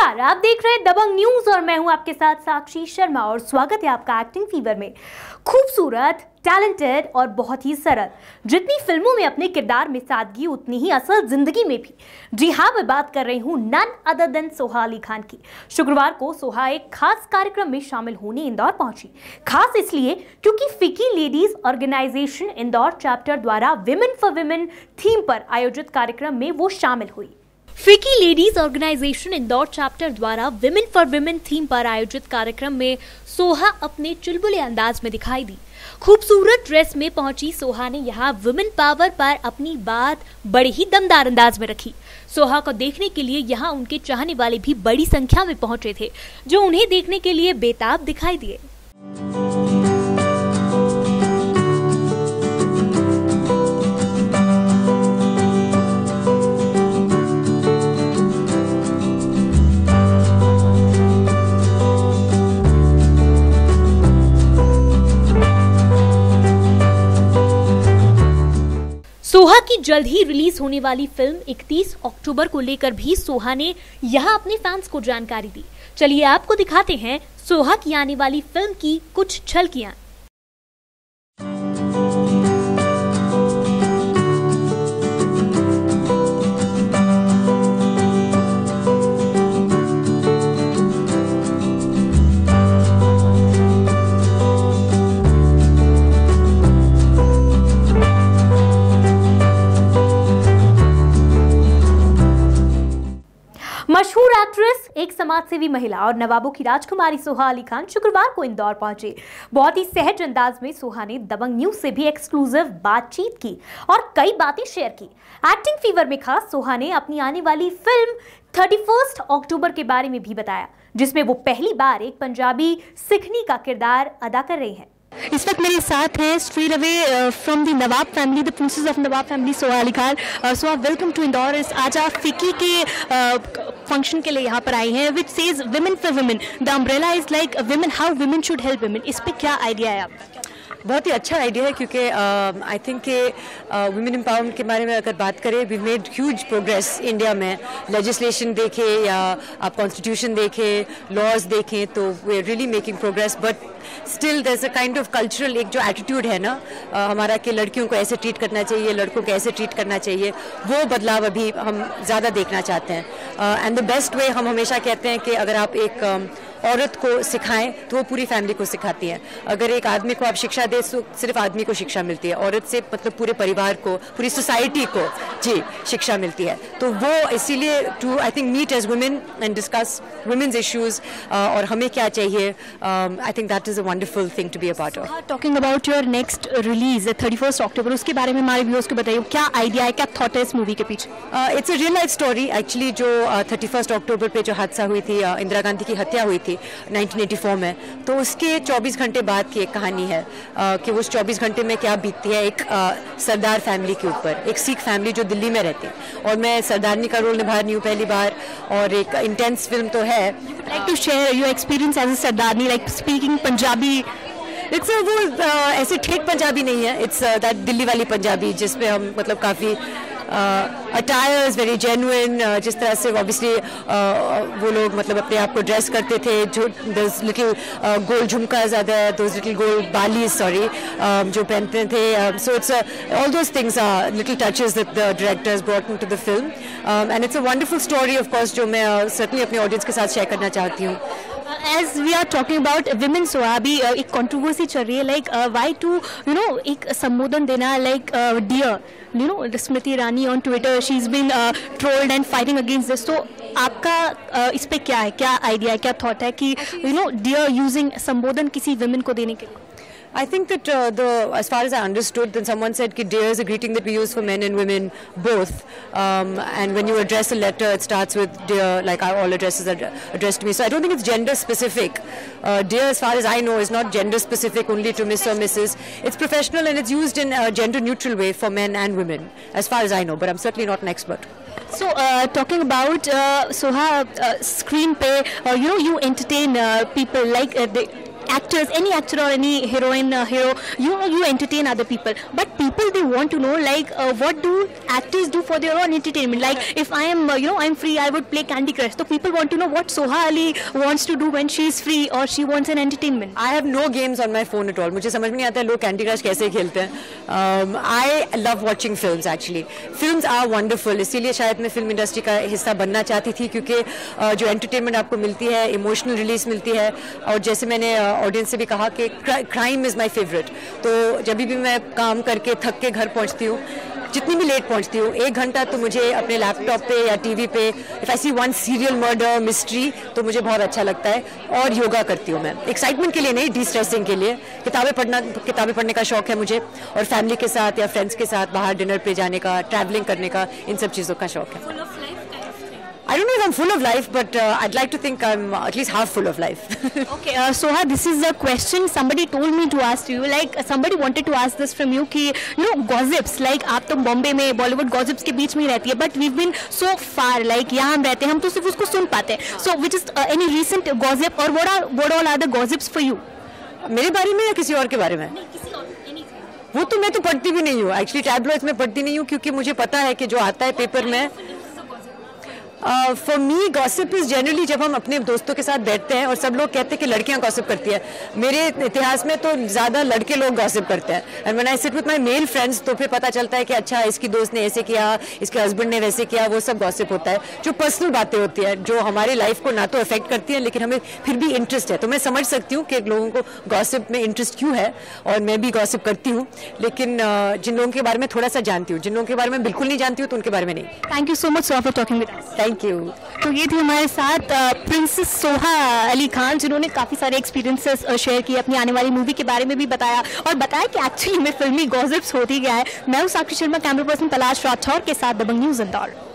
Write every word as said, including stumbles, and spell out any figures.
नमस्कार, आप देख रहे हैं दबंग न्यूज और मैं हूं आपके साथ साक्षी शर्मा और स्वागत है आपका एक्टिंग फीवर में। खूबसूरत, टैलेंटेड और बहुत ही सरल, जितनी फिल्मों में अपने किरदार में सादगी उतनी ही असल जिंदगी में भी। जी हाँ, मैं बात कर रही हूँ none other than Soha Ali Khan की। शुक्रवार को सोहा एक खास कार्यक्रम में शामिल होने इंदौर पहुंची। खास इसलिए क्योंकि FICCI ladies organisation Indore chapter द्वारा विमेन फॉर विमेन थीम पर आयोजित कार्यक्रम में वो शामिल हुई। FICCI ladies organisation Indore chapter द्वारा विमेन फॉर विमेन थीम पर आयोजित कार्यक्रम में सोहा अपने चुलबुले अंदाज में दिखाई दी। खूबसूरत ड्रेस में पहुंची सोहा ने यहाँ वुमेन पावर पर अपनी बात बड़े ही दमदार अंदाज में रखी। सोहा को देखने के लिए यहाँ उनके चाहने वाले भी बड़ी संख्या में पहुंचे थे, जो उन्हें देखने के लिए बेताब दिखाई दिए। सोहा की जल्द ही रिलीज होने वाली फिल्म इकतीस अक्टूबर को लेकर भी सोहा ने यहां अपने फैंस को जानकारी दी। चलिए आपको दिखाते हैं सोहा की आने वाली फिल्म की कुछ झलकियां। मशहूर एक्ट्रेस, एक समाजसेवी महिला और नवाबों की राजकुमारी सोहा अली खान शुक्रवार को इंदौर पहुंचे। बहुत ही सहज अंदाज में सोहा ने दबंग न्यूज से भी एक्सक्लूसिव बातचीत की और कई बातें शेयर की। एक्टिंग फीवर में खास सोहा ने अपनी आने वाली फिल्म थर्टी फर्स्ट अक्टूबर के बारे में भी बताया, जिसमें वो पहली बार एक पंजाबी सिखनी का किरदार अदा कर रही हैं। इस वक्त मेरे साथ हैं straight away from the Nawab family, the princess of Nawab family, Soha Ali Khan. Soha, welcome to Indore. इस आज आप फिकी के फंक्शन uh, के लिए यहाँ पर आई हैं, which says women for women, the umbrella is like women, how women should help women. इस पे क्या आइडिया है आपका? बहुत ही अच्छा आइडिया है, क्योंकि आई थिंक कि वुमेन एम्पावरमेंट के बारे में अगर बात करें, we made huge progress India में। लेजिस्लेशन देखें या आप कॉन्स्टिट्यूशन देखें, लॉज देखें, तो we are really making progress, but still there is a kind of cultural एक जो एटीट्यूड है ना uh, हमारा, कि लड़कियों को ऐसे ट्रीट करना चाहिए, लड़कों को ऐसे ट्रीट करना चाहिए, वो बदलाव अभी हम ज़्यादा देखना चाहते हैं। एंड द बेस्ट वे, हम हमेशा कहते हैं कि अगर आप एक um, औरत को सिखाएं तो वो पूरी फैमिली को सिखाती है। अगर एक आदमी को आप शिक्षा दे तो सिर्फ आदमी को शिक्षा मिलती है, औरत से मतलब पूरे परिवार को, पूरी सोसाइटी को जी शिक्षा मिलती है। तो वो इसीलिए to I think meet as women and discuss women's issues और हमें क्या चाहिए, I think that is a wonderful thing to be a part of. Talking about your next release thirty first October, उसके बारे में हमारे व्यूअर्स को बताइए, क्या आइडिया है, क्या थॉट है इस मूवी के पीछे? It's a real life story actually. जो थर्टी फर्स्ट अक्टूबर पे जो हादसा हुई थी, uh, इंदिरा गांधी की हत्या हुई थी नाइनटीन एटी फोर में, तो उसके चौबीस घंटे बाद की एक कहानी है uh, कि उस चौबीस घंटे में क्या बीतती है एक uh, सरदार फैमिली के ऊपर, एक सिख फैमिली जो दिल्ली में रहती है। और मैं सरदारनी का रोल निभा रही हूँ पहली बार, और एक इंटेंस फिल्म तो है। Like to share your experience as a sardarni, like speaking Punjabi. It's वो uh, ऐसे ठेठ पंजाबी नहीं है, इट्स दैट uh, दिल्ली वाली पंजाबी, जिसमें हम मतलब काफ़ी अटायर इज़ वेरी जेन्युइन, जिस तरह से ऑब्वियसली uh, वो लोग मतलब अपने आप को ड्रेस करते थे, जो दोज लिटिल गोल्ड झुमका ज़्यादा, those little gold bali sorry जो पहनते थे। So it's all those things are little touches that the directors brought into the film, and it's a wonderful story of course, जो मैं सर्टनली uh, अपने audience के साथ share करना चाहती हूँ। As we are talking about women, Soha, अभी एक कंट्रोवर्सी चल रही है, like why to you know एक संबोधन देना, like dear, you know Smriti Irani on Twitter, she is been trolled and fighting against this. तो आपका uh, इस पे क्या है, क्या आइडिया है, क्या थॉट है कि यू नो डियर यूजिंग संबोधन किसी विमेन को देने के लिए? I think that uh, the as far as I understood, then someone said that dear is a greeting that we use for men and women both, um, and when you address a letter, it starts with dear, like all addresses are addressed to me. So I don't think it's gender specific. Uh, dear, as far as I know, is not gender specific only to Miss or Missus It's professional and it's used in a gender neutral way for men and women, as far as I know. But I'm certainly not an expert. So uh, talking about uh, Soha, uh, screen pay, uh, you know, you entertain uh, people like uh, they, actors, any actor or any heroine, uh, hero, you know, you entertain other people. But people, they want to know, like, uh, what do actors do for their own entertainment? Like, if I am, uh, you know, I'm free, I would play Candy Crush. So people want to know what Soha Ali wants to do when she is free or she wants an entertainment. I have no games on my phone at all. मुझे समझ में नहीं आता है लोग Candy Crush कैसे खेलते हैं. um, I love watching films actually. Films are wonderful. इसीलिए शायद मैं फिल्म इंडस्ट्री का हिस्सा बनना चाहती थी, क्योंकि uh, जो एंटरटेनमेंट आपको मिलती है, इमोशनल रिलीज मिलती है, और जैसे मैंने ऑडियंस uh, से भी कहा कि क्राइम इज़ माई फेवरेट. तो जब भी मैं काम करके थक के घर पहुंचती हूँ, जितनी भी लेट पहुंचती हूँ, एक घंटा तो मुझे अपने लैपटॉप पे या टीवी पे if I see one serial murder mystery तो मुझे बहुत अच्छा लगता है. और योगा करती हूँ मैं, एक्साइटमेंट के लिए नहीं, डी स्ट्रेसिंग के लिए. किताबें पढ़ना किताबें पढ़ने का शौक है मुझे, और फैमिली के साथ या फ्रेंड्स के साथ बाहर डिनर पे जाने का, ट्रैवलिंग करने का, इन सब चीज़ों का शौक है. I don't know if I'm full of life, but uh, I'd like to think I'm at least half full of life. Okay, uh, Soha, this is a question somebody told me to ask you. Like, uh, somebody wanted to ask this from you कि, you know, gossips. Like, आप तो बॉम्बे में Bollywood gossips के बीच में ही रहती है, but we've been so far. Like, यहाँ हम रहते हैं, हम तो सिर्फ उसको सुन पाते हैं. So, which is uh, any recent gossip, or what are what all are the gossips for you? मेरे बारे में या किसी और के बारे में? नहीं, किसी और, वो तो मैं तो पढ़ती भी नहीं हूँ. एक्चुअली टैबलॉइड्स में पढ़ती नहीं हूँ, क्योंकि मुझे पता है कि जो आता है पेपर में. For me gossip is generally जब हम अपने दोस्तों के साथ बैठते हैं और सब लोग कहते हैं कि लड़कियां गॉसिप करती है. मेरे इतिहास में तो ज़्यादा लड़के लोग गॉसिप करते हैं. And when I sit with my male friends तो फिर पता चलता है कि अच्छा इसकी दोस्त ने ऐसे किया, इसके हस्बैंड ने वैसे किया. वो सब गॉसिप होता है, जो पर्सनल बातें होती है, जो हमारी लाइफ को ना तो अफेक्ट करती है लेकिन हमें फिर भी इंटरेस्ट है. तो मैं समझ सकती हूँ कि लोगों को गॉसिप में इंटरेस्ट क्यों है, और मैं भी गॉसिप करती हूँ. लेकिन जिन लोगों के बारे में थोड़ा सा जानती हूँ, जिन लोगों के बारे में बिल्कुल नहीं जानती हूँ, तो उनके बारे में नहीं. Thank you so much for talking with us. Thank you. तो ये थी हमारे साथ प्रिंसेस सोहा अली खान, जिन्होंने काफ़ी सारे एक्सपीरियंसेस शेयर किए, अपनी आने वाली मूवी के बारे में भी बताया, और बताया कि एक्चुअली में फिल्मी गॉसिप्स होती क्या है. मैं हूँ साक्षी शर्मा, कैमरा पर्सन तलाश राठौर के साथ दबंग न्यूज़ इंदौर.